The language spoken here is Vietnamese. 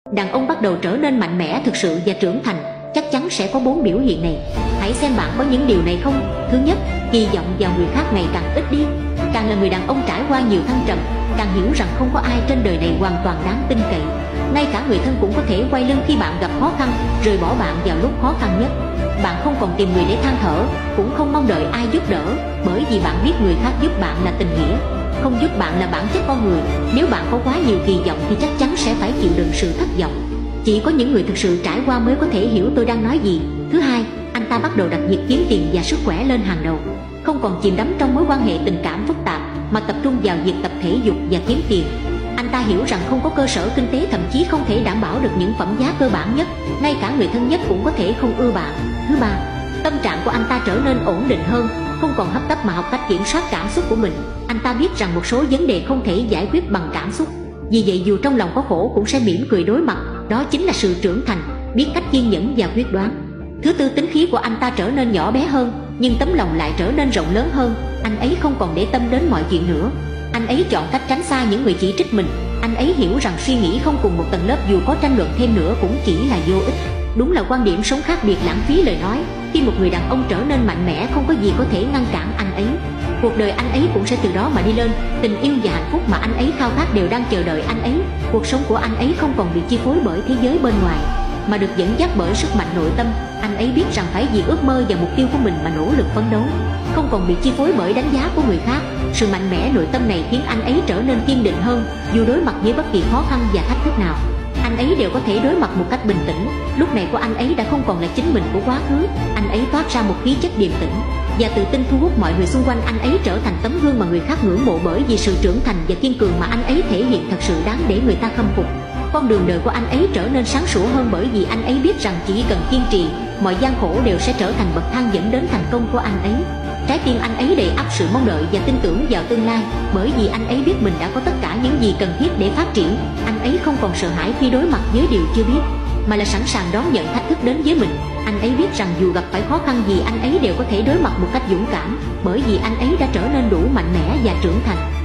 Đàn ông bắt đầu trở nên mạnh mẽ thực sự và trưởng thành chắc chắn sẽ có 4 biểu hiện này. Hãy xem bạn có những điều này không. Thứ nhất, kỳ vọng vào người khác ngày càng ít đi. Càng là người đàn ông trải qua nhiều thăng trầm, càng hiểu rằng không có ai trên đời này hoàn toàn đáng tin cậy. Ngay cả người thân cũng có thể quay lưng khi bạn gặp khó khăn, rời bỏ bạn vào lúc khó khăn nhất. Bạn không còn tìm người để than thở, cũng không mong đợi ai giúp đỡ, bởi vì bạn biết người khác giúp bạn là tình nghĩa, không giúp bạn là bản chất con người. Nếu bạn có quá nhiều kỳ vọng thì chắc chắn sẽ phải chịu đựng sự thất vọng. Chỉ có những người thực sự trải qua mới có thể hiểu tôi đang nói gì. Thứ hai, anh ta bắt đầu đặt việc kiếm tiền và sức khỏe lên hàng đầu, không còn chìm đắm trong mối quan hệ tình cảm phức tạp mà tập trung vào việc tập thể dục và kiếm tiền. Anh ta hiểu rằng không có cơ sở kinh tế thậm chí không thể đảm bảo được những phẩm giá cơ bản nhất, ngay cả người thân nhất cũng có thể không ưa bạn. Thứ ba, tâm trạng của anh ta trở nên ổn định hơn, không còn hấp tấp mà học cách kiểm soát cảm xúc của mình. Anh ta biết rằng một số vấn đề không thể giải quyết bằng cảm xúc, vì vậy dù trong lòng có khổ cũng sẽ mỉm cười đối mặt. Đó chính là sự trưởng thành, biết cách kiên nhẫn và quyết đoán. Thứ tư, tính khí của anh ta trở nên nhỏ bé hơn, nhưng tấm lòng lại trở nên rộng lớn hơn. Anh ấy không còn để tâm đến mọi chuyện nữa. Anh ấy chọn cách tránh xa những người chỉ trích mình. Anh ấy hiểu rằng suy nghĩ không cùng một tầng lớp dù có tranh luận thêm nữa cũng chỉ là vô ích. Đúng là quan điểm sống khác biệt lãng phí lời nói. Khi một người đàn ông trở nên mạnh mẽ, không có gì có thể ngăn cản anh ấy. Cuộc đời anh ấy cũng sẽ từ đó mà đi lên. Tình yêu và hạnh phúc mà anh ấy khao khát đều đang chờ đợi anh ấy. Cuộc sống của anh ấy không còn bị chi phối bởi thế giới bên ngoài, mà được dẫn dắt bởi sức mạnh nội tâm. Anh ấy biết rằng phải vì ước mơ và mục tiêu của mình mà nỗ lực phấn đấu, không còn bị chi phối bởi đánh giá của người khác. Sự mạnh mẽ nội tâm này khiến anh ấy trở nên kiên định hơn. Dù đối mặt với bất kỳ khó khăn và thách thức nào, anh ấy đều có thể đối mặt một cách bình tĩnh. Lúc này của anh ấy đã không còn là chính mình của quá khứ. Anh ấy toát ra một khí chất điềm tĩnh và tự tin, thu hút mọi người xung quanh. Anh ấy trở thành tấm gương mà người khác ngưỡng mộ, bởi vì sự trưởng thành và kiên cường mà anh ấy thể hiện thật sự đáng để người ta khâm phục. Con đường đời của anh ấy trở nên sáng sủa hơn, bởi vì anh ấy biết rằng chỉ cần kiên trì, mọi gian khổ đều sẽ trở thành bậc thang dẫn đến thành công của anh ấy. Trái tim anh ấy đầy ắp sự mong đợi và tin tưởng vào tương lai, bởi vì anh ấy biết mình đã có tất cả những gì cần thiết để phát triển. Anh ấy không còn sợ hãi khi đối mặt với điều chưa biết, mà là sẵn sàng đón nhận thách thức đến với mình. Anh ấy biết rằng dù gặp phải khó khăn gì, anh ấy đều có thể đối mặt một cách dũng cảm, bởi vì anh ấy đã trở nên đủ mạnh mẽ và trưởng thành.